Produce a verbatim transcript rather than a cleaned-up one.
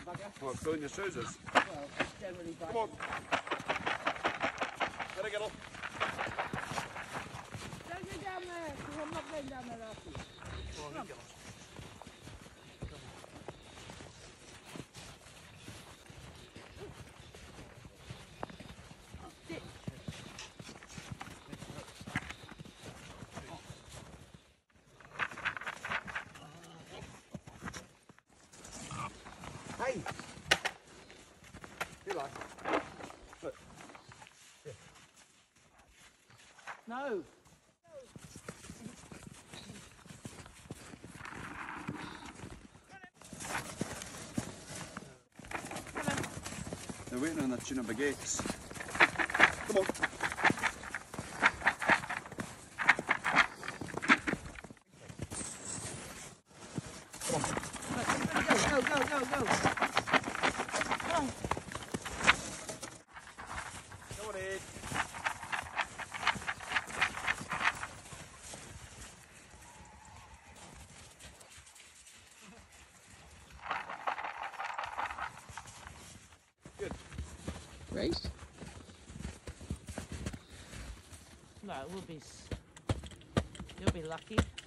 Well, it's doing your trousers. Well, generally Come on. Let it get off. Don't go down there, because I'm not going down there after you. Come on, get on. Hey! You like? Look. Yeah. No. They're waiting on the tune of baguettes. Come on. Go, go, go, go, go. Come on. Come on, Ed. Good. Race? No, it will be. You'll be lucky.